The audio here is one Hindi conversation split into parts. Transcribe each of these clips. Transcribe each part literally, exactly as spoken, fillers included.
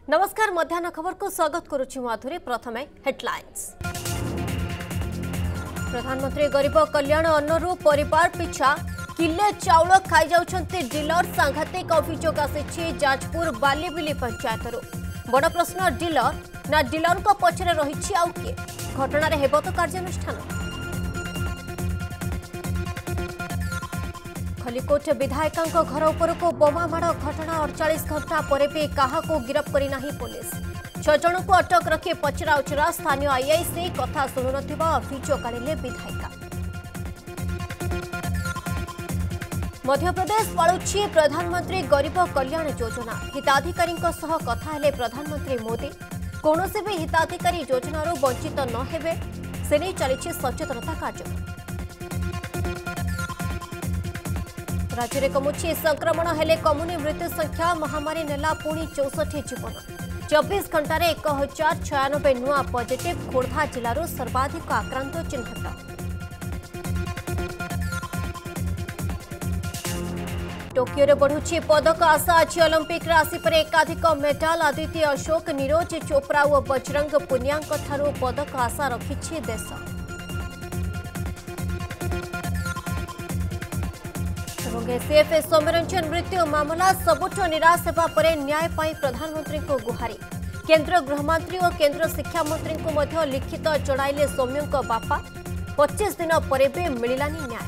नमस्कार मध्याह्न खबर को स्वागत करुछि माधुरी। प्रथमे हेडलाइंस। प्रधानमंत्री गरीब कल्याण अन्नरू परिवार पिछा किले चाउल खाई जाउछन्ते डीलर। सांघातिक अभियोग आसिछि जाजपुर बालीबिली पंचायतरू। बड़ प्रश्न डीलर ना डीलर को पछरे रहिछि आउ किए? घटना रे हेबो तो कार्यानुष्ठान। खलिकोट विधायकों घर उपर को बोमा माड़ घटना अड़तालीस घंटा पर भी क्या गिरफ करना पुलिस। छह जन को अटक रखी पचरा उचरा। स्थानीय आईआईसी कथा शुणु अभियोग आनिले विधायिका। मध्यप्रदेश पालुछि प्रधानमंत्री गरीब कल्याण योजना। हिताधिकारी कथा हेले प्रधानमंत्री मोदी। कौनसी भी हिताधिकारी योजन वंचित न हेबे से नहीं चली सचेतनता कार्यक्रम। राज्य में कमुची संक्रमण हेले कमुनी मृत्यु संख्या। महामारी नेला पुणी चौसठ जीवन। चौबीस घंटे एक हजार छयानबे नुआ पॉजिटिव। खोर्धा जिलूर सर्वाधिक आक्रांत चिन्हट। टोकियो रे बढ़ुची पदक आशा। आज ओलंपिक राशि पर एकाधिक मेडाल। आदित्य अशोक, नीरज चोप्रा और बजरंग पुनिया पदक आशा रखिछि देश। एसीएफ सौम्यरंजन मृत्यु मामला सबुठ निराश होगा पर न्याय पाई प्रधानमंत्री को गुहारी। केंद्र गृहमंत्री और केंद्र शिक्षा मंत्री को मध्य लिखित जणाइले सौम्यों बापा। पच्चीस दिन पर भी मिलानी न्याय।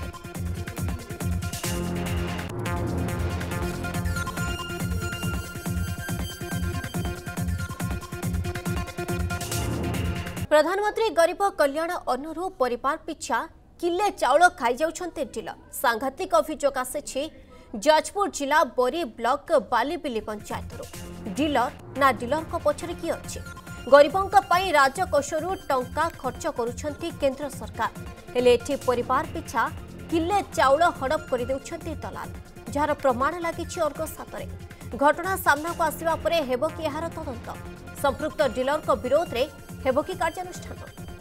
प्रधानमंत्री गरीब कल्याण अन्नरू परिवार पिछा किले चाउल खाई जाउछन्ते डीलर। सांघातिक अभियोग आसिछि जाजपुर जिला बोरी ब्लॉक बालीबिली पंचायतरू। डीलर ना डीलर को पछरे कि अछि? गरीबों पई राजकोषरू टंका खर्च करुछन्ती केंद्र सरकार। हेले एठी परिवार पिछा किले चाउल हड़प कर देउछन्ती दलाल, जार प्रमाण लागिछि अर्गस हातरे। घटना सामना को आसिबा परे हेबो कि एहार तदंत? संपृक्त डीलर को विरोध रे हेबो कि कार्यानुष्ठान?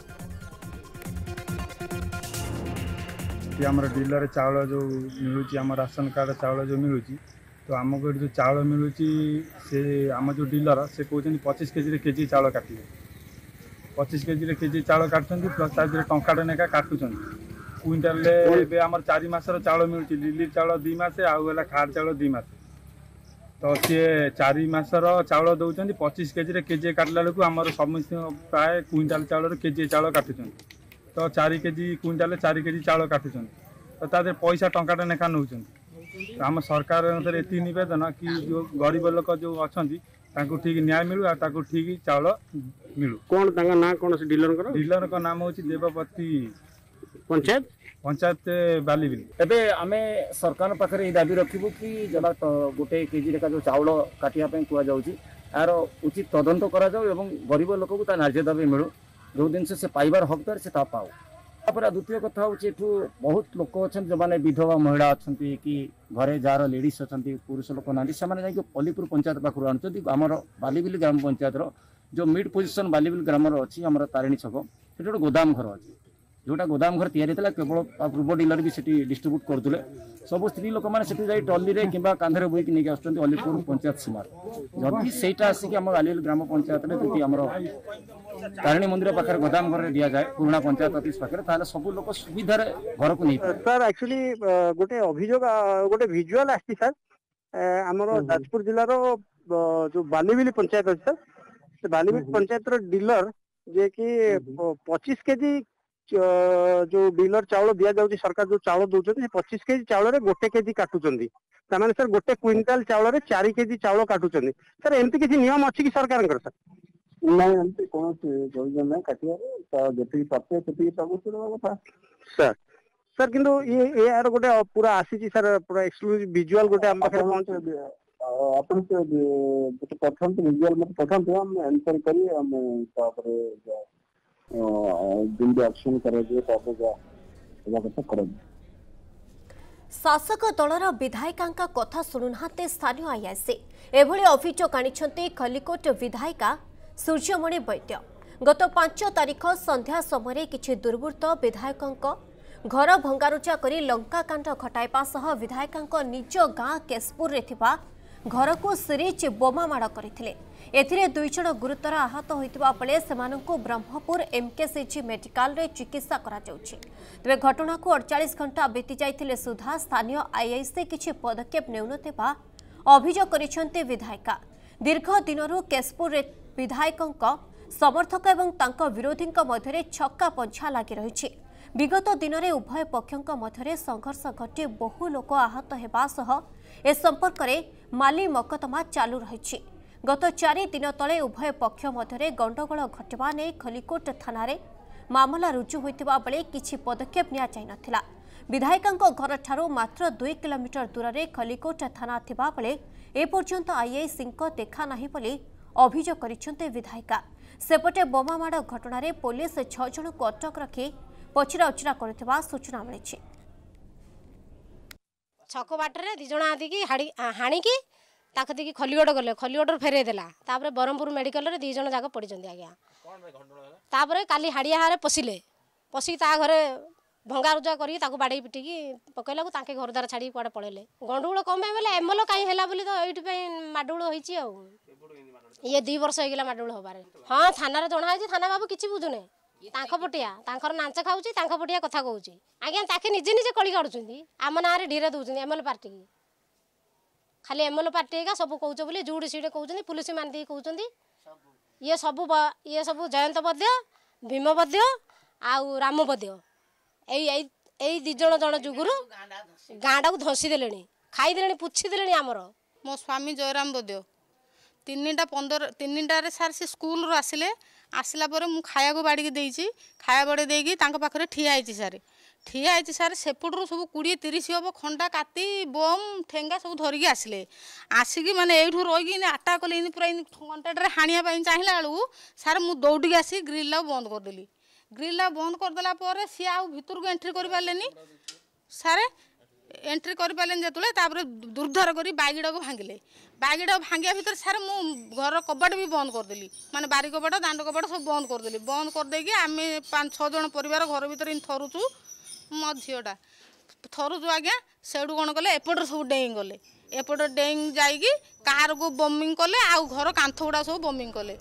आम डीलर चाउल जो मिलूँ आम राशन कार्ड चाउल जो मिलूँ तो आमको जो चाउल मिलूँ से आम जो डीलर से कहते पच्चीस केजी केजी चाउल काटे। पच्चीस केजी केजी चाउल काटुँच प्लस तार टंकाटे नेका काटुँच। क्विंटाल आम चार मसर चाउल मिलूँ। लिली चाउल दुई मस आउला खाड़ चाउल दुई मस। तो सी चार मसर चाउल दौरान पच्चीस केजी केजी काटला बेलू आमर समस्त प्राय क्विंटाल चाउल केजी चाउल काटुँच। तो चार केजी क्विंटाल चार केजी चाउल काटुन। तो तादे पैसा टंकाटा नेखा नौ। आम सरकार ये नवेदन कि जो गरीब लोक जो अच्छा ठीक न्याय मिलू आ ठीक चाउल मिलू। कौन ना कौन से डीलर को डीलर का नाम हूँ देवपति पंचायत पंचायत बालीबिली। एबे आमे सरकार पाखरे दाबी रखिबु कि जला गोटे केजी लेका जो चाउल काटिया पे कुआ जाउची यार उचित तदंत करा जाऊ एवं गरीब लोक को ता न्याय दाबी मिलू। जो दिन से पाइबार हकदार से पाओ। तापर द्वितीय कथा हूँ बहुत लोक अच्छा जो मैंने विधवा महिला अच्छा कि घरे जार लेडीज अच्छा पुरुष लोक ना से पल्लीपुर पंचायत पाखु आनुँच। आमर बालीबिली ग्राम पंचायत जो मिड पोजिशन बालीबिली ग्राम अच्छी आम तारिणी छक से गोटे गोदाम घर अच्छी जोटा गोदाम घर तैयारी केवल पूर्व डीलर भी सेठी डिस्ट्रीब्यूट करते। सब स्त्री लोक मैंने टली में कि कांधे बोईक नहीं आसुँच अलीपुर पंचायत सीमार। जदि सहीटा आसिक आम बालीबिली ग्राम पंचायत में आम तारिणी मंदिर पाखे गोदाम घर दि जाए पुराना पंचायत ऑफिस पाखे ताले सब लोग सुविधा घर को नहीं। सर एक्चुअली गोटे अभियोग गोटे विजुअल आसी सर आमर जाजपुर जिलार जो बालीबिली पंचायत अच्छी सर से बालीबिली पंचायत डीलर जे कि पच्चीस केजी जो डीलर चाउल दि जाउची सरकार जो चाउल दौरान पच्चीस केजी चाउल गोटे केजी काटुंट ताने सर गोटे क्विंटाल चाउल चार केजी चाउल काटुंट। सर एमती किसी नियम अच्छी कि सरकार सर? नहीं एमती कौन जोजन ना काटिया जी प्राप्त से सब कथा सर सर किंतु ये यार गोटे पूरा आसी सर पूरा एक्सक्लूसिव विजुअल गोटे हम पाखे पहुंच अपन से प्रथम विजुअल मत प्रथम हम एनक्वायरी करी हम तापर दिन एक्शन करे जे तापर जा कथा करे। शासक दलर विधायिका कथा शुणुना स्थानीय आईआईसी एभली अभियोग आनिछन्ते खलिकोट विधायिका सूर्यमणि वैद्य। गत पांच तारीख संध्या समय किछि दुर्वृत्त विधायकों घर भंगारुजा करी लंकाकांड घटाइबा सह विधायकों निज गाँ केशपुर रे थिबा घर को सिरिज बोमा माड़ करथिले। एथिरे दुई जण गुरुतर आहत होइतिबा बेले सेमानंकु ब्रह्मपुर एमकेसीजी मेडिकल रे चिकित्सा करा जाउछि। तबे घटना को अड़तालीस घंटा बीती जाइथिले सुधा स्थानीय आईआईसी किछि पदक्षेप नेउनतेबा अभियोग करिसेंते विधायिका। दीर्घ दिनरु केशपुर रे विधायकंक समर्थक एवं तांक विरोधींक मध्यरे छक्का पंछा लागि रहिछि। विगत दिन में उभय पक्षों मध्य संघर्ष घटी बहु लोक आहत हेबा सह ए संपर्क में माली मकदमा चालू रही। गत चारि दिन तले उभय पक्ष मध्य गंडगोल घटवा ने खलिकोट थाना मामला रुजु होइतिबा बेले किछि पदक्षेप निया जाय नथिला। विधायकंक घर ठारू मात्र दुई किलोमीटर दूर में खलिकोट थाना थिबा बेले ए पर्यंत आईआईसी देखा नाही बोली अभियोग करिसेंते विधायिका। सेपटे बोमामाड़ घटना रे पुलिस छह जन को अटक रखी पचरा उचरा करुवा सूचना मिली। छक बाटर दी जन आदि हाणिकी ताक देखिए खलिगड़ गले खलिगड़ फेरे देला तापर ब्रह्मपुर मेडिकल रे दी जन जाक पड़ी आज्ञा तापर काली हाड़िया हारे पशिले पशिक ता घरे भंगा रुजा करी ताकू बाड़ी पिटिकी पकैला को ताके घर द्वार छाड़ी कुआडे पळेले। गंडगोल कम बेले एमएल काई हैला बोली तो एइट पे माडुळ होईची आ ये दी वर्ष हो गला माडुळ होबारे। हां थाना रे जणा आइची थाना बाबू किछि बुझुने तांख पटिया तांकर नांच खाउची तांख पटिया कथा कहउची आज्ञा ताके निजे निजे कळी काढुचंदी आम नारे ढीरे दउचंदी एमएल पार्टी की खाली एमएल पार्टी का सब कहउछ बोली जुडी सीडे कहउचंदी पुलिस मान दी कहउचंदी ये सब ये सब जयंत बद्य भीम बद्य आउ राम बद्य एई एई दी जण जण जुगुरु गांडा को धसी देलेनी खाई देलेनी पुछि देलेनी हमर। मो स्वामी जयराम बद्य तीनटा पंद्रह तीनटा रे सार से स्कूल रो आसिले आसला पर मु खाया को बाड़ी के देइची खाया बड़े देगी तांक पाखरे ठिया आइची सारे ठिया आइची सारे सेपटरू सब बीस तीस हम खंडा काती बम ठेंगा सब धरिकी आसिले आसिकी माने एठू रही आटा कले पूरा घंटाटे हाणिया चाहिए बेलू सार मु दौड़ी आसी ग्रिल ला बंद करदेली ग्रिल ला बंद करदेला पर सी आउ भितर को एंट्री कर पारेनी सारे एंट्री कर पारे जो दुर्धार कर बैगटा को भांगिले बैगटा भांगिया भर सारे मु घर कबाट भी बंद करदेली माने बारी कबाट दांड कबाट सब बंद करदेली बंद करदेकी आम पाँच छः जन परिवार घर भर थरुचु मो झीटा थरुचु आज्ञा सेठू कौन कले एपट सब डेई गले एपट डेई जाइकी कार को बमिंग कले आउ घर कांथ गुड़ा सब बमिंग कले।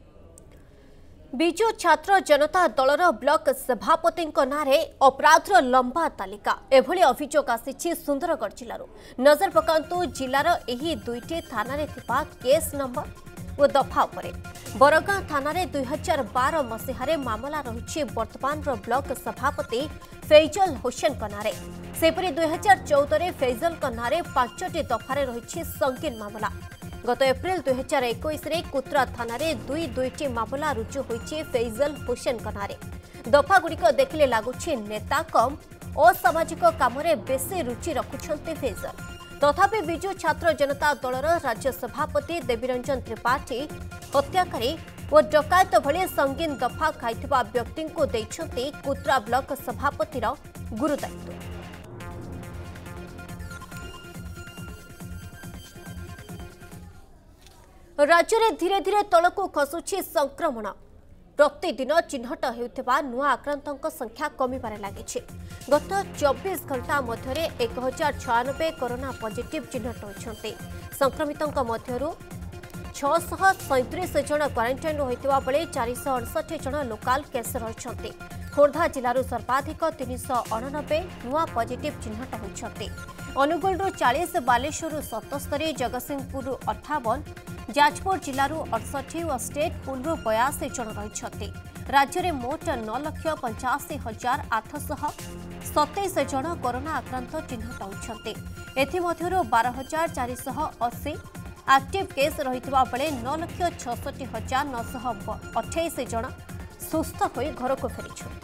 विजु छात्र जनता दलर ब्लॉक सभापति नारे अपराधर लंबा तालिका एभली अभियोग आसी सुंदरगढ़ जिलूर। नजर पकांतु जिलार एही दुईटी थाना रे थिबा केस नंबर और दफा उपरे। बरगां थाना रे दुई हजार बार मसीहारे मामला रही वर्तमान ब्लॉक सभापति फैजल हुसैन नारे सेपरी दुई हजार चौदह फैजल नारे पांचटी दफारे रही संगीन मामला। गत एप्रिल दुई हजार इक्कीस कुत्रा थाना रे दुई दुईटी मामला रुजु होइछि फैजल हुसैन नारे। दफागुड़िक देखले लगुछि नेता कम असामाजिक कामरे बेसी रुचि रखुछन्ते फैजल। तथापि विजु छात्र जनता दलर राज्य सभापति देवीरंजन त्रिपाठी हत्याकारी और डकायत भली संगीन दफा खाइथिबा व्यक्ति को दैछन्ते कुत्रा ब्लॉक सभापतिर गुरुदायित्व। राज्य में धीरे धीरे तलकू खसुछि संक्रमण। प्रतिदिन चिन्हट हेउथिबा नुआ आक्रांतों संख्या कमिबारे लागिछि। गत चौबीस घंटा मध्य एक हजार छयानबे कोरोना पॉजिटिव चिन्हट होइछन्ते। संक्रमितों मध्यरु छह सैंतीस जन क्वारंटाइन होइतिबा बेले चार सौ अड़सठ जन लोकाल केस रहिछन्ते। खोर्धा जिलूर सर्वाधिक तीन सौ अणानबे नुआ पॉजिटिव चिन्हट होइछन्ते। अनुगुल चालीस बालेश्वर सतस्तरी जगतसिंहपुर अठावन जाजपुर जिलूर अड़सठ और स्टेट पुलू बयासी जन रही। राज्य में मोट नौ लाख पंचाशी हजार आठशह सतैश जन कोरोना आक्रांत चिन्हट होती। एमध्य बारह हजार चार शह अशी एक्टिव केस रही बेले नौ लाख छसठ हजार नौशह अठाईस जन सुस्थ हो घर को फेरी।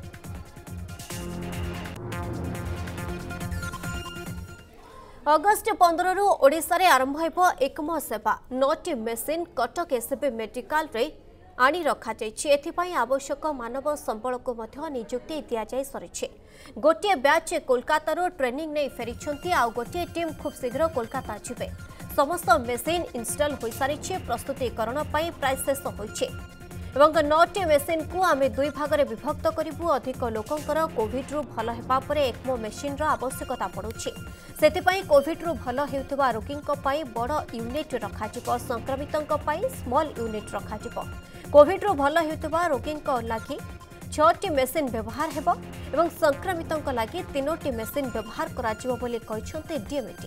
अगस्ट पंद्रह रु ओडिशा रे आरंभ हेबो एकम सेवा नौटी मेसिन कटक एसबी मेडिकल रे आनी रखा जाइछि। एथिपाई आवश्यक मानव संबल को मध्य नियुक्ति दिया जाय सरिछि। गोटे बैच कोलकाता ट्रेनिंग नहीं फेरी आ गोटे टीम खूब शीघ्र कोलकाता जिबे। समस्त मेसिन इनस्टॉल हो सारी प्रस्तुतिकरण प्राय शेष होइछि। ଏବଂ ନଅଟି ମେସିନ୍କୁ ଆମେ ଦୁଇ ଭାଗରେ ବିଭକ୍ତ କରିବୁ। ଅଧିକ ଲୋକଙ୍କର କୋଭିଡ୍ରୁ ଭଲ ହେବା ପରେ ଏକ୍ମୋ ମେସିନ୍ର ଆବଶ୍ୟକତା ପଡ଼ୁଛି। ସେଥିପାଇଁ କୋଭିଡ୍ରୁ ଭଲ ହେଉଥିବା ରୋଗୀଙ୍କ ପାଇଁ ବଡ଼ ୟୁନିଟ୍ ରଖାଯିବ, ସଂକ୍ରମିତଙ୍କ ପାଇଁ ସ୍ମଲ୍ ୟୁନିଟ୍ ରଖାଯିବ। କୋଭିଡ୍ରୁ ଭଲ ହେଉଥିବା ରୋଗୀଙ୍କ ଲାଗି ଛଅଟି ମେସିନ୍ ବ୍ୟବହାର ହେବ ଏବଂ ସଂକ୍ରମିତଙ୍କ ଲାଗି ତିନୋଟି ମେସିନ୍ ବ୍ୟବହାର କରାଯିବ ବୋଲି କହିଛନ୍ତି ଡିଏମ୍ଇଟି।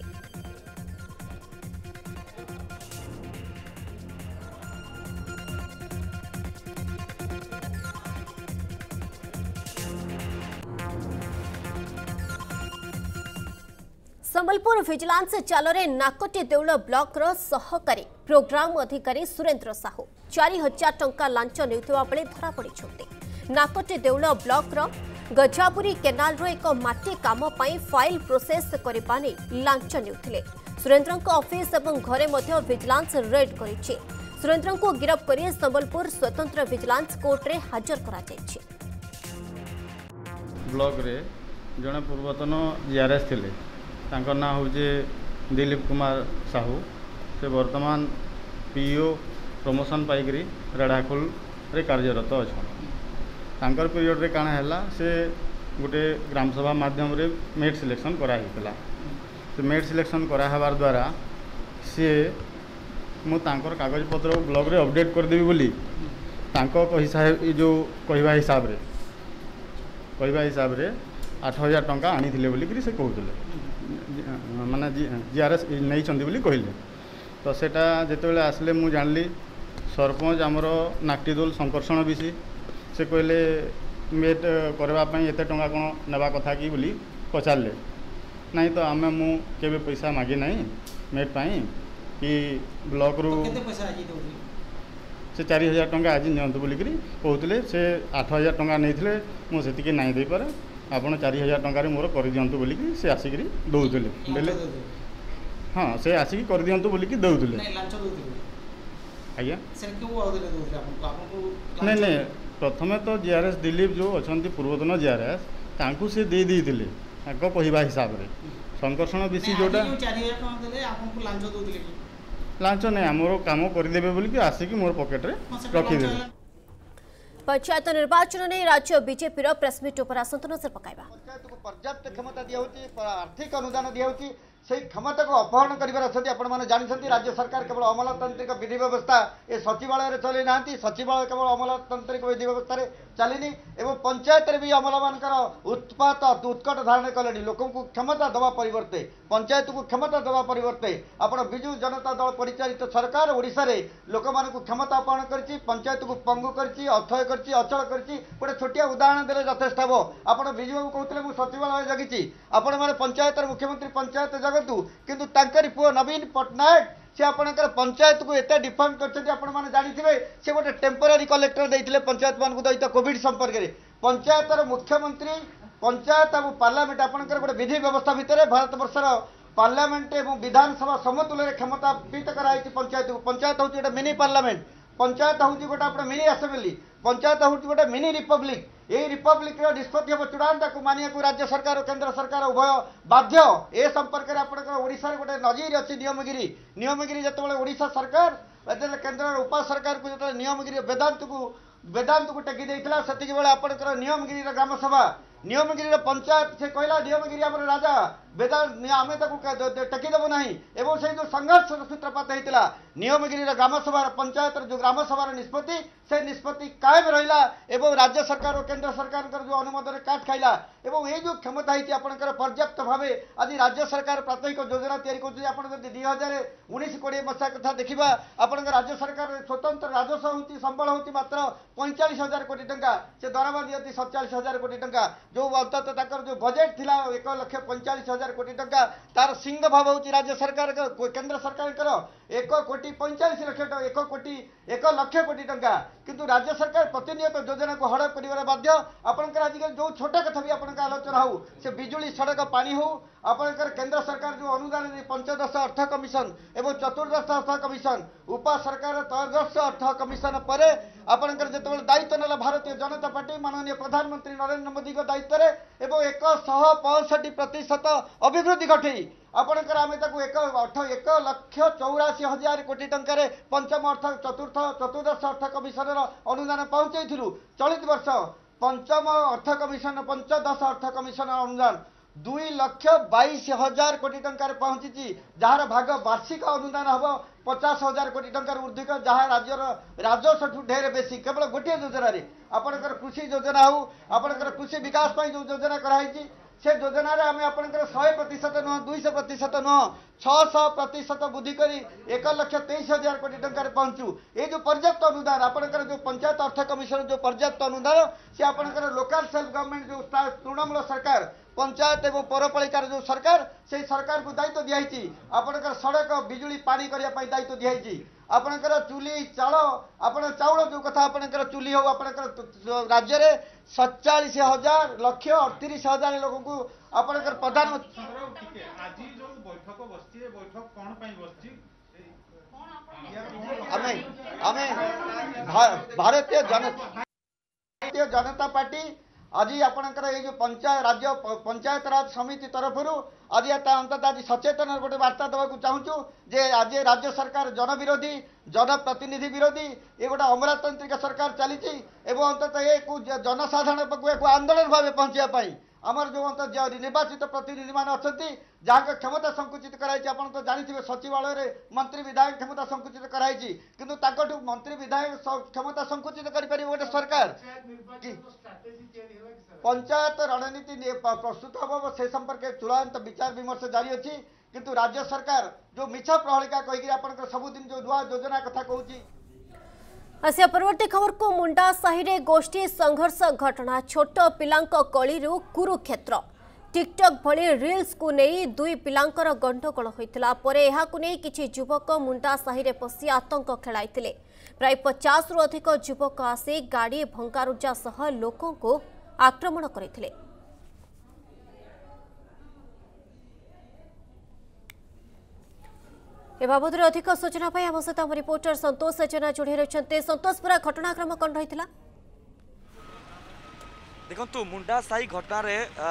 संबलपुर विजिलेंस चालरे नाकटी देउल ब्लॉकर सहकारी प्रोग्राम अधिकारी सुरेंद्र साहू चार हजार टंका लांच नेउथिबा बेले धरा पड़िछन्ते। नाकटी देउल ब्लॉकर गजापुरी केनाल रो एक माटी काम पई फाइल प्रोसेस करबा नै लांच नेउथिले। सुरेंद्र को ऑफिस एवं घरे मध्य विजिलेंस रेड करिछि। सुरेंद्र को गिरफ्त करी संबलपुर स्वतंत्र विजिलेंस कोर्ट रे हाजर करा जायछि। ब्लॉक रे जने पूर्वतन जीआरएस थिले, तांकर ना हूँ दिलीप कुमार साहू। से वर्तमान पीओ प्रमोशन पाइकरी रेढ़ाखोल रे कार्यरत अच्छा। तांकर पीरियड रे काना हैला से गोटे ग्राम सभा माध्यम रे मेट सिलेक्शन कराइला। से मेट सिलेक्शन करा हबार द्वारा सी मु तांकर कागज पत्र ब्लॉक रे अपडेट कर देबी बोली तांको हिसाब जो कहवा हिसाब रे कहवा हिसाब रे आठ हजार टंका आनी थिले बोली से कहते माने जीआरएस नहीं बोली कहले। तो सेटा जितेबाला आसले मु जानली सरपंच आमर नाकटीदोल संकर्षण विषय से कहले मेट करवाई एत टंका कौन नेबा कथा कि बोली पचारे नहीं। तो आम मु केबे पैसा मागी नहीं मेट पाई कि ब्लॉक रु से चार हजार टंका आज नियंतु बोलिक कहते से आठ हजार टंका नहीं मुझे नहीं दे पारे आपड़ चार हजार टकर मोर कर दिंतु बोलिक से आसिक दौले बेले हाँ से आसिक कर दिंतु बोलिक दौले आज्ञा नहीं नहीं प्रथमे तो जीआरएस दिलीप जो अच्छा पूर्वतन जीआरएस तांकु से दे देते कहवा हिसाब से संकर्षण विषय जोटा लांच नहीं आमर कम करदे बोलिक आसिक मोर पकेट रे रखीदे। पंचायत निर्वाचन ने राज्य बीजेपी प्रेसमिट पर आसंत नजर पकाइबा। पंचायत को पर्याप्त क्षमता दिया आर्थिक अनुदान दिया से क्षमता को अपहरण कर आपण जानते राज्य सरकार केवल अमलतांत्रिक विधि व्यवस्था ए सचिवालय चलई ना सचिवालय केवल अमलतांत्रिक विधि व्यवस्था चलनी एवं पंचायत भी अमल मानकर उत्पात उत्कट धारण कले लोक क्षमता दवा परिवर्ते पंचायत को क्षमता दवा परिवर्ते आपण विजु जनता दल परिचालित सरकार ओडिशा रे लोक मान क्षमता अपहरण कर पंचायत को पंगु कर अथय कर अचल कर गोटे छोटिया उदाहरण देले यथेष्ट हम। आपण विजु बाबू कहते मुझे सचिवालय जगिची आपण मैंने पंचायत मुख्यमंत्री पंचायत जगतु किंतु तांकरी पुओ नवीन पट्टनायक से आपणकर पंचायत को एत डिफाइन कर जानिथिबे से गोटे टेम्पोरारी कलेक्टर देइथिले पंचायत मान दैत कोविड संपर्क में पंचायतर मुख्यमंत्री पंचायत और पार्लियामेंट आपणकर गोटे विधि व्यवस्था भितर भारत वर्षर पार्लियामेंट और विधानसभा समतुल्य क्षमता पीत कराई पंचायत को। पंचायत हूँ गोटे मिनी पार्लियामेंट पंचायत हूँ गोटे आप मिनी आसेम्बली पंचायत हूँ गोटे मिनी रिपब्लिक यही रिपब्लिक निष्पत्ति हम चूड़ा को मानिया राज्य सरकार और केन्द्र सरकार उभय बाध्य ए संपर्क में आपंकर ओडिशा गोटे नजीर अच्छी नियमगिरी नियमगिरी जिते ओडिशा सरकार केन्द्र उप सरकार को जो नियमगिरी वेदांत को वेदांत को टेकी देता से आपंकर नियमगिरी ग्राम सभा नियमगिरी पंचायत से कहला नियमगिरी आम राजा वेदांत आम टेकीदेव ना एवं से जो संघर्ष सूत्रपात होता नियमगिरी ग्राम सभा पंचायत जो ग्राम सभा निष्पत्ति से निष्पत्ति कायम रहा एवं राज्य सरकार और केन्द्र सरकार जो अनुमोदन काट खाइला एवं ये जो क्षमता होती आपंकर पर्याप्त भाव आज राज्य सरकार प्राथमिक योजना तैयारी दुई हजार उन्नीस कोड़े मसीहा कथा देखा आपंकर राज्य सरकार स्वतंत्र राजस्व होती संबल होती मात्र पैंचाश हजार कोटी टंका से दरमा दिखती सतचाश हजार कोटी टंका जो अंततः जो बजेट थिला एक लक्ष पैंचाश हजार कोटी टंका तार सिंह भाव होती राज्य सरकार केन्द्र सरकार एक कोटी पैंचाश लक्ष एक कोटी एक लक्ष कोटी टंका किंतु राज्य सरकार प्रतिनियत योजना को हड़प कर बाध्य आपंकर आज जो छोटा कथा भी आप आलोचना हो से बिजुली सड़क पानी हो आपंकर केन्द्र सरकार जो अनुदान पंचदश अर्थ कमिशन एवं चतुर्दश अर्थ कमिशन उप सरकार त्रयोदश अर्थ कमिशन पर आपणकर जो दायित्व ना भारतीय जनता पार्टी माननीय प्रधानमंत्री नरेंद्र मोदी दायित्व में एक शह पैंसठ प्रतिशत अभिवृद्धि घटई आपणकर आम एक अठ एक लक्ष चौराशी हजार कोटी टंकार पंचम अर्थ चतुर्थ चतुर्दश अर्थ कमिशन अनुदान पहुंचाई चलित वर्ष पंचम अर्थ कमिशन पंचदश अर्थ कमिशन अनुदान दुई लक्ष बैश हजार कोटी टंकार पहुंची जार भाग वार्षिक अनुदान हम पचास हजार कोटी टंकार ऊर्धिक जहाँ राज्यर राजस्व ढेर बेसी केवल गोटे योजना आपणकर कृषि योजना हो आपणकर कृषि विकास जो योजना कराई से योजना आम आपंकर शहे प्रतिशत नुह दुईश प्रतिशत नुह छश प्रतिशत वृद्धि कर एक लक्ष तेईस हजार कोटी टंकार पहुंचू ये जो पर्याप्त अनुदान आपंकर जो पंचायत अर्थ कमिशन जो पर्याप्त अनुदान से आपंकर लोकल सेल्फ गवर्नमेंट जो तृणमूल सरकार पंचायत एवं पौरपालिकार जो सरकार से सरकार को दायित्व दिखाई आपंकर सड़क बिजुली पानी करने दायित्व दिखाई आपंकर चूली चाल आप चाउल जो कथा आपंकर चूली हो आपंकर राज्य में सतचाश हजार लक्ष अड़तीस हजार लोक को आपंकर प्रधानमंत्री भारतीय जनता भारतीय जनता पार्टी आज आपणकर ये जो पंचायत राज्य पंचायत राज समिति तरफ आज अंततः आज सचेतन गोटे वार्ता देवाक चाहूँ जे आज राज्य सरकार जन विरोधी जनप्रतिनिधि विरोधी ये गोटे अमलातांत्रिक सरकार चली अंततः ये जनसाधारण पाक आंदोलन भाव पहुँचापी आमर जो अंत निर्वाचित प्रतिनिधि मान अच्छा जहाँ क्षमता संकुचित कराई आप तो जानते सचिवालय मंत्री विधायक क्षमता संकुचित कराई किंतु मंत्री विधायक क्षमता संकुचित कर गोटे सरकार पंचायत रणनीति प्रस्तुत हम से संपर्क चूड़ांत विचार विमर्श जारी अच्छी किंतु राज्य सरकार जो मिछा प्रहलिका कहीकि सबुदिन जो नुआ योजना कथा कहूँ। आसिया परवर्ती खबर को मुंडा साहि रे गोष्ठी संघर्ष घटना छोट पिलांक कलिरु कुरुक्षेत्र टिकटक भली रील्स को नहीं दुई पिलांकर गंडगोल होइतिला परे एहा को नहीं किछि युवक मुंडा साहि रे पसी आतंक खेलाइतिले प्राय पचास रु अधिक युवक आसी गाड़ी भंगारुजा सह लोकों को आक्रमण करथिले। ए बाबद अधिक सूचना पाई आम सहित आम रिपोर्टर संतोष सेना जोड़ी रही संतोष पूरा घटनाक्रम कौन रही देखु मुंडा साही घटन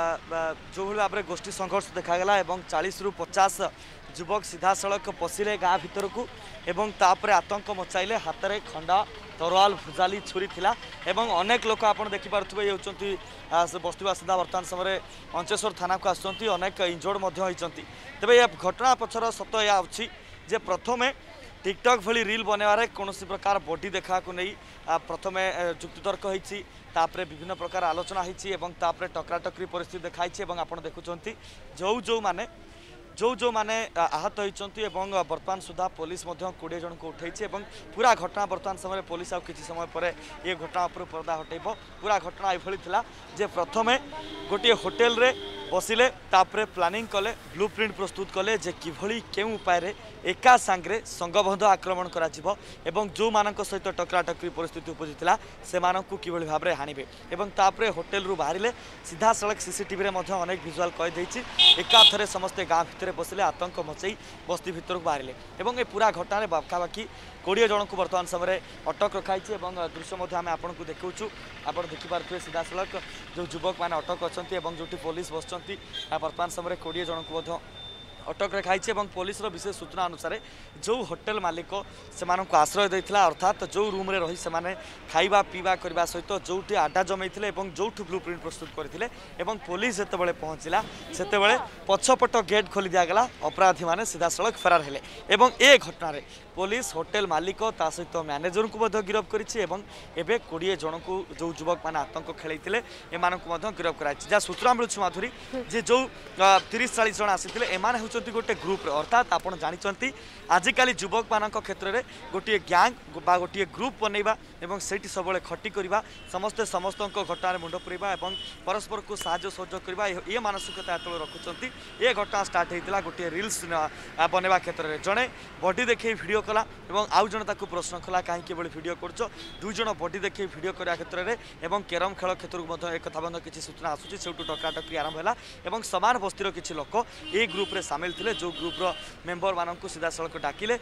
जो भाव में गोष्ठी संघर्ष देखा चालीस रु पचास युवक सीधा सड़क पशिले गाँ भीतर को एवं तापर आतंक मचाइले हाथ में खंडा तरवाल भुजाली छुरी थिला एवं अनेक लोक आप देखिपे ये होती बस्ती बासिंदा बर्तमान समय अंचेश्वर थाना को आसुँच अनेक इंजोर्ड होती तेज ये घटना पछर सत या अच्छी जे प्रथमे टिकटक भली रील बनवार कौन प्रकार बॉडी देखा नहीं प्रथमे जुक्तितर्क होती तापरे विभिन्न प्रकार आलोचना होती टकराटकरी परिस्थिति देखाई आप देखुं जो जो माने जो जो माने आहत होती बर्तमान सुधा पुलिस कोड़े जन को उठाई पूरा घटना बर्तमान समय पुलिस आउ किसी समय पर ये घटना उपर पर्दा हटेब पूरा घटना ये जे प्रथमे गोटे होटेल रे बसिले तापरे प्लानिंग कले ब्लू प्रिंट प्रस्तुत कले जे किभली केउ उपाय एका सांगरे संगबद्ध आक्रमण करा जिवो एवं जो मानक सहित टकराटकरी परिस्थिति उपजिला से मानकु किभली भाव में हानिबे एवं तापरे होटेल रु बाहरिले सीधा सड़क सीसीटीवी रे मध्य अनेक विजुअल कहि दैछि एका थरे समस्ते गाँ भितर बसिले आतंक मचई बस्ती भितर को बाहरिले एवं ए पूरा घटना पाखापाखि कोड़े जन को बर्तमान समय अटक रखाई दृश्य आम आपन को देखु आप देखिपे सीधा सड़क जो युवक मैंने अटक अच्छा जो पुलिस बस बर्तमान समय कोड़े जन को अटक रखाई पुलिस विशेष सूचना अनुसार जो होटेल मालिक से आश्रय देता अर्थात जो रूम रे रही से खाइबा पीवा करने सहित जो आडा जमैते जो ब्लू प्रिंट प्रस्तुत करते पुलिस जिते पहुँचला से पछपट गेट खोली दिगला अपराधी मैंने सीधा सड़क फेरार हेले एवं ए घटन पुलिस होटेल मालिक ता सहित मैनेजर को गिरफ्त कर कोड़े जन को जो युवक मैंने आतंक खेलते एम गिरफ्त कराई जहाँ सूचना मिलूँ माधुरी जे जो तीस चालीस जन आसी एम गोटे ग्रुप अर्थात आप जानते आजिकल युवक मान क्षेत्र में गोटे गैंग बा गोटे ग्रुप बनइबा एवं सेठी सब खटी करवा समस्ते समस्त घटना मुंड पुरवा और परस्पर को साहाय्य सहयोग करवा ये मानसिकता जो रखुंट ये घटना स्टार्ट होता गोटे रिल्स बनवा क्षेत्र में जड़े बॉडी देखे वीडियो कला एवं आउ जन ताकू प्रश्न कला कहीं वीडियो कर दुई जन बॉडी देखिए वीडियो करने क्षेत्र में एवं कैरम खेल क्षेत्र में एक कथा किसी सूचना आसूँ से टकराटकरी आरंभ है समान बस्तीर किसी लोक ये ग्रुप रे सामिल थे जो ग्रुप्र मेम्बर मानक सीधा सड़क डाकिले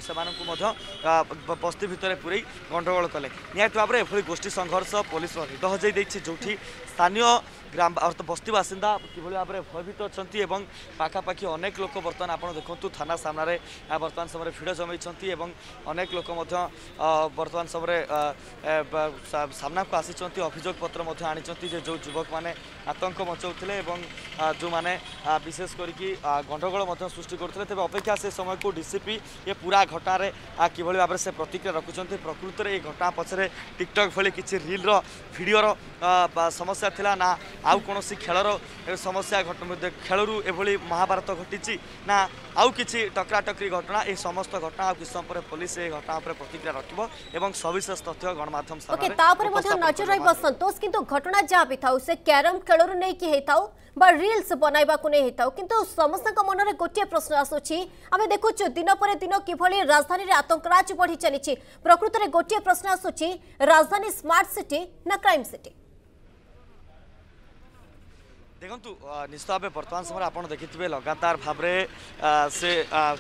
बस्ती भितर पूरे गंडगोल कले निहत भाव में एभली गोष्ठी संघर्ष पुलिस निद हजई जो स्थानीय ग्राम अर्थ बस्ती बासिंदा कि भाव में भयभीत अच्छा पाखापाखि अनेक लोक बर्तमान आप देखु थाना सामने बर्तमान समय भिड़ जमाई अनेक लोक बर्तमान समय सामना को आसी अभियोग पत्र आनी जो युवक मैंने आतंक मचाऊे जो मैंने विशेष करके गंडगोल सृष्टि करते तेज अपेक्षा से समय को डीसीपी ये पूरा घटना कि भाव में से प्रतिक्रिया रखुच्च प्रकृत में ये घटना पछरे टिकटक भली किसी रिल्र भिडर समस्या थिला ना आउ कौन खेलर समस्या खेलू एभली महाभारत घटी ना आउ किसी टकराटकरी घटना ये समस्त घटना किस समय पुलिस ये घटना पर प्रतिक्रिया रखिबो सविशेष तथ्य गणमाध्यम ओके तापर मध्ये नजर रहइबो संतोष किंतु घटना जा भी थाउ से कैरम खेलर नै कि हेताउ बा रील्स बनाइबा को नै हेताउ किंतु समस्त मन रे गोटे प्रश्न आसुछि आमे देखुछु दिन पर दिन किभली राजधानी रे आतंकराज बढ़ी चलीछि प्रकृत रे गोटे प्रश्न आसुछि राजधानी स्मार्ट सिटी ना क्राइम सिटी देखु निश्चित भाव बर्तमान समय आप देखिए लगातार भाव से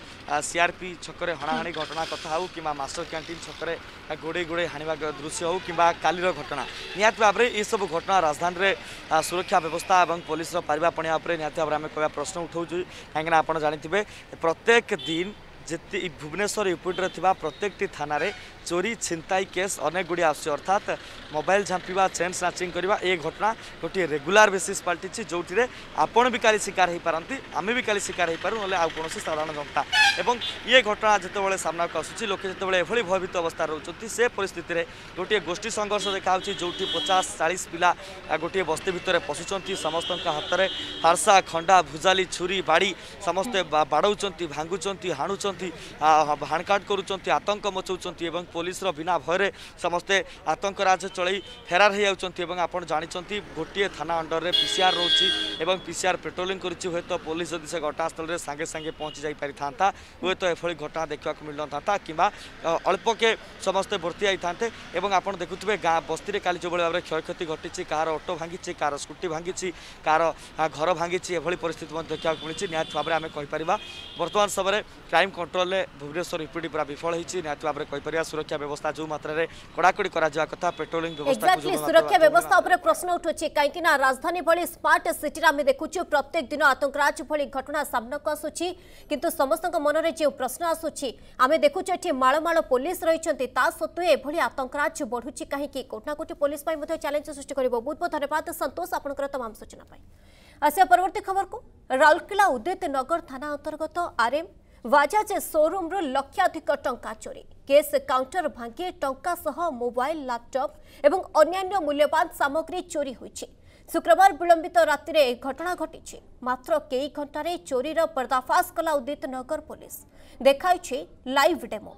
सीआरपी छकरे हणाहाणी घटना कथा हो कि मास्टर कैंटीन छकरे गोड़े गोड़े हाणवा दृश्य हो कि कालीर घटना निहत भाव में ये सब घटना राजधानी में सुरक्षा व्यवस्था और पुलिस पारिबा पणिया निहत भाव में कह प्रश्न उठाऊ कहीं आप जानते प्रत्येक दिन जिते भुवनेश्वर यूपीडी थी प्रत्येक थाना चोरी छिनताई केस अनेक गुड़ी आस अर्थात मोबाइल झांपा चेन स्नाचिंग करवा ये घटना गोटे रेगुलार बेसिस पलटि जो आपण भी काली शिकार हो पारती आम भी काली शिकार हो पारू ना आउ कौन साधारण जनता एवं ये घटना जिते सामना को आसूँ लोके जो एभली भयभीत अवस्था रोचे से परिस्थिति में गोटे गोष्ठी संघर्ष देखा जो पचास चालीस पिला गोटे बस्ती भितर पशुंट समस्त हाथ में फारसा खंडा भुजाली छुरी बाड़ी समस्ते बाड़ौंट भांगुंट हाणुंट हाणकाट करुँच आतंक मचाऊँ पुलिस बिना भय समस्ते आतंक राज चल फेरार हो जाती आप जानते गोटे थाना अंडर में पीसीआर रोचे पीसीआर पेट्रोलिंग करुच्ची हे तो पुलिस जदि से घटनास्थल में सांगे सांगे पहुँची जापारी था हे तो एभली घटना देखा मिल न था कि अल्प के समस्ते भर्ती आई था आप देखुए गाँ बस्ती में काली जो भाव में क्षयक्षति घटी कार ऑटो भांगी कार स्कूटी भांगी कार घर भांगी एभली परिस्थिति देखा मिली निहत भाव में आम कहीपर बर्तमान समय क्राइम कंट्रोल में भुवनेश्वर यूपीडी पूरा विफल होती निहत भाव में कहीपर सुरक्षा व्यवस्था जो मात्रा रे कड़ाकड़ी करा जा कथा पेट्रोलिंग व्यवस्था एक्जेक्टली सुरक्षा व्यवस्था ऊपर प्रश्न उठुछि काईकि ना राजधानी भली स्मार्ट सिटी रा में देखुछु प्रत्येक दिन आतंकराज भली घटना सामना को आसुछि किंतु समस्तक मन रे जे प्रश्न आसुछि आमे देखुछु एठी माळमाळ पुलिस रहिचंती ता सत्वे एभली आतंकराज बढ़ुछि काहेकि कोटना कोटी पुलिस पई मध्ये चैलेंज सृष्टि करबो बहुत बहुत धन्यवाद संतोष आपनकर तमाम सूचना पई आसे परवर्ती खबर को राउरकेला उदित नगर थाना अंतर्गत आरएम वाजाज शोरूम रो लक्षाधिक टंका चोरी केस काउंटर भांगी टंका सह मोबाइल लैपटॉप एवं अन्यान्य मूल्यवान सामग्री चोरी होइछि शुक्रवार विलंबित राति रे घटना घटिछि मात्र कई घंटारे चोरीर पर्दाफाश कला उदित नगर पुलिस देखाइछि लाइव डेमो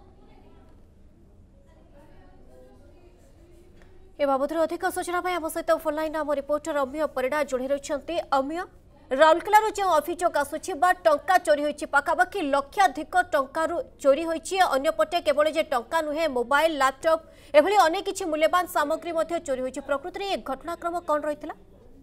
ए बाबद अधिक सूचना आम सहित फोनलाइन आम रिपोर्टर अमिय परिडा जोड़ी रही अमिय राउरकेलार जो अभियोग आसूची टंका चोरी होइछि पाखापाखि लक्षाधिक टंकार चोरी होइछि अन्यपटे केवल जे टंका नुहे मोबाइल लैपटॉप एभली अनेक किछि मूल्यवान सामग्री मध्ये चोरी होइछि प्रकृति रे घटनाक्रम कौन रहितला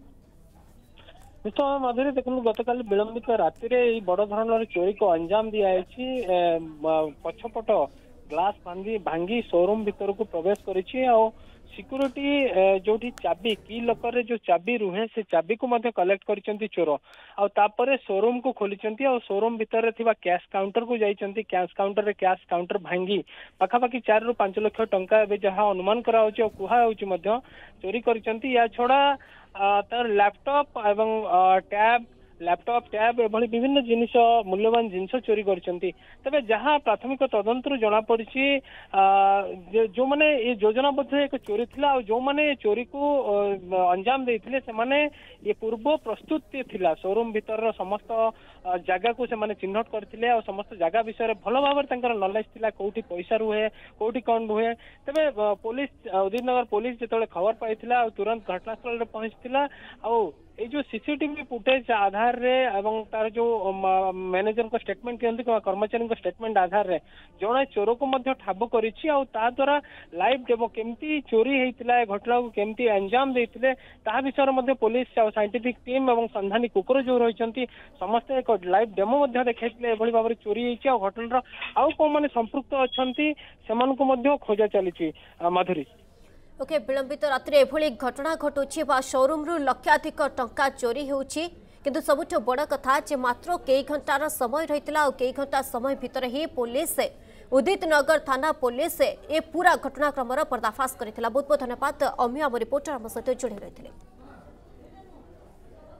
निश्चय माधुरी देखो गतकाल विलंबित राति रे बड़ धरण चोरी को अंजाम दिया पछपट ग्लास भांगी भांगी शोरूम भीतर को प्रवेश करिछि आ सिक्यूरीटी जो चाबी की लकर रे जो चाबी रुहे से चाबी को मध्य कलेक्ट करिसेंती चोर आ तापरे शोरूम को खोलिसेंती आ शोरूम भीतर रे थिबा कैश काउंटर को जाइसेंती कैश काउंटर रे कैश काउंटर भांगी पाखापाखि चार रु पांच लाख टंका एबे जहां अनुमान करा होची आ कुहा होची मध्य चोरी करिसेंती या छोड़ा तार लैपटॉप एवं टैब लैपटॉप टैब एभली विभिन्न जिनिस मूल्यवान जिनिस चोरी करछंती तबे जहां प्राथमिक तदंतर जना पड़िछि जो माने ये योजनाबद्ध एक चोरी थिला और जो माने चोरी को अंजाम देथिले से माने ये पूर्व प्रस्तुत थिला शोरूम भीतर समस्त जगह को से माने चिन्हट करथिले और समस्त जगह विषय भलो भाबर तंकर नॉलेज थिला कोठी पैसा रुहे कोठी कोन रुहे तबे पुलिस उदितनगर पुलिस जेतले खबर पाइथिला और तुरंत घटनास्थल रे पहुंचथिला और ये जो सीसीटीवी फुटेज आधार रे एवं तार जो मैनेजर को स्टेटमेंट कहते कर्मचारी स्टेटमेंट आधार रे जड़े चोर को मध्य ठाब करी द्वारा लाइव डेमो केमती चोरी होता घटना को केमती अंजाम देते ता विषय पुलिस साइंटिफिक टीम और संधानी कुकुर जो रही समस्ते एक लाइव डेमो देखते भाव में चोरी होती घटना आउ कौन मैंने संपृक्त अच्छा खोजा चली माधुरी। ओके विलंबित राति एभली घटना घटुची बा शोरूम रु लक्षाधिक टंका चोरी होउची किंतु सबुठ बड़ कथा जे मात्र कई घंटार समय रहितला और कई घंटा समय भितर ही पुलिस उदित नगर थाना पुलिस ए पूरा घटनाक्रमर पर्दाफाश करथिला। बहुत बहुत धन्यवाद अमिया आम रिपोर्टर आम सहित जोड़ी रही।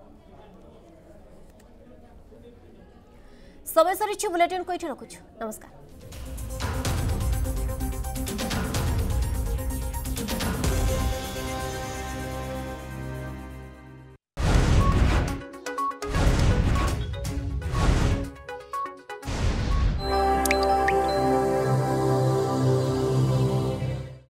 समय सरी बुलेटिन को रखुछु नमस्कार।